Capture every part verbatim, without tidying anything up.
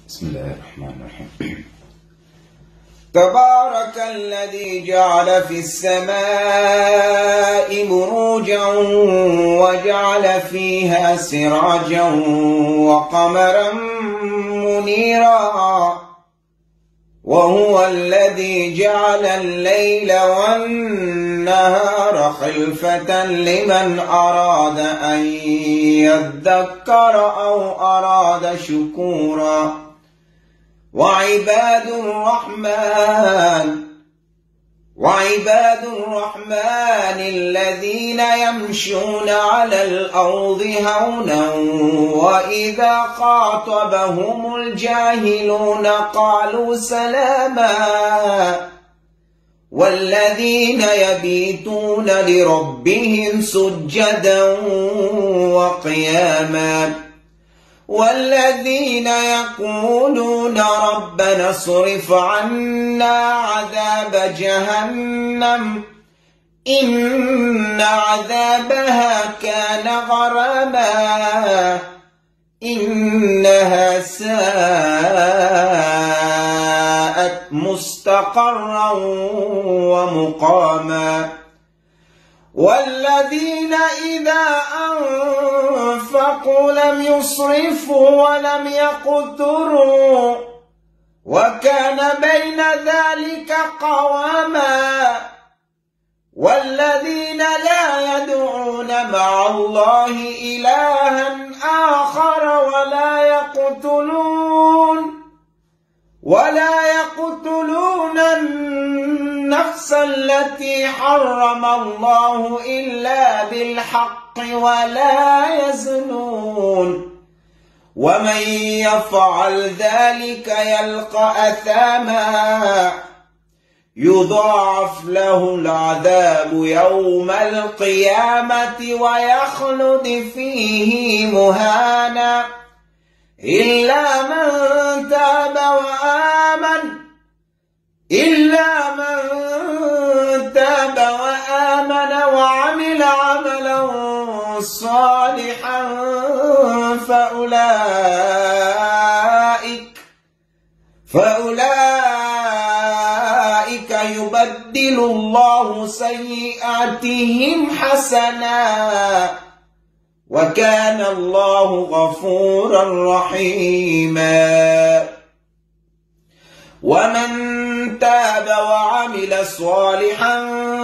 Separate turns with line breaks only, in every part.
بسم الله الرحمن الرحيم. تبارك الذي جعل في السماء بروجا وجعل فيها سراجا وقمرا منيرا وهو الذي جعل الليل والنهار خلفة لمن أراد أن يذكر أو أراد شكورا. وعباد الرحمن وعباد الرحمن الذين يمشون على الأرض هونا وإذا خاطبهم الجاهلون قالوا سلاما والذين يبيتون لربهم سجدا وقياما والذين يقولون ربنا اصرف عنا عذاب جهنم إن عذابها كان غراما إنها ساءت مستقرا ومقاما. والذين إذا أنفقوا لم يسرفوا ولم يقتروا وكان بين ذلك قواما. والذين لا يدعون مع الله إلها آخر ولا يقتلون ولا يقتلون النفس التي حرم الله إلا بالحق ولا يزنون ومن يفعل ذلك يلقى أثاما يضاعف له العذاب يوم القيامة ويخلد فيه مهانا إلا من تاب وآمن إلا من تاب وآمن وعمل عملا صالحا فأولئك فأولئك يبدل الله سيئاتهم حسنا وكان الله غفورا رحيما. ومن تاب وعمل صالحا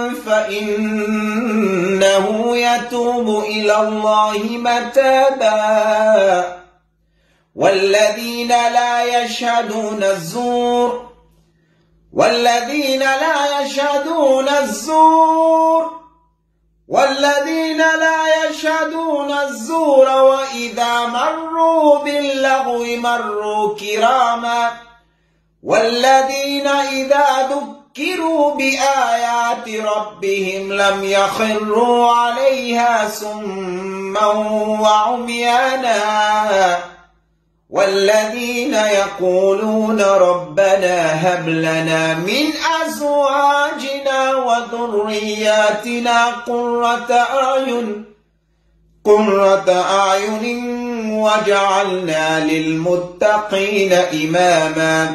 فإنه يتوب إلى الله متابا. والذين لا يشهدون الزور والذين لا يشهدون الزور والذين لا يشهدون الزور وإذا مروا باللغو مروا كراما. والذين إذا ذكروا بآيات ربهم لم يخروا عليها سما وعميانا. والذين يقولون ربنا هب لنا من أزواجنا وذرياتنا قرة أعين قرة أعين وجعلنا للمتقين إماما.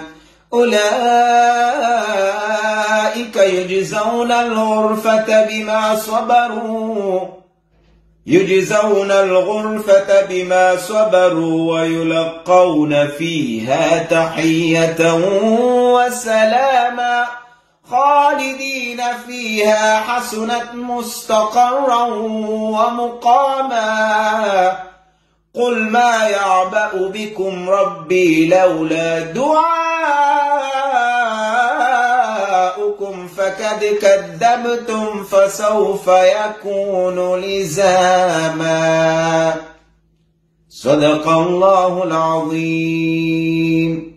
أولئك يجزون الغرفة بما صبروا يجزون الغرفة بما صبروا ويلقون فيها تحية وسلاما خالدين فيها حسنت مستقرا ومقاما. قل ما يعبأ بكم ربي لولا دعاؤكم فقد كذبتم فسوف يكون لزاما. صدق الله العظيم.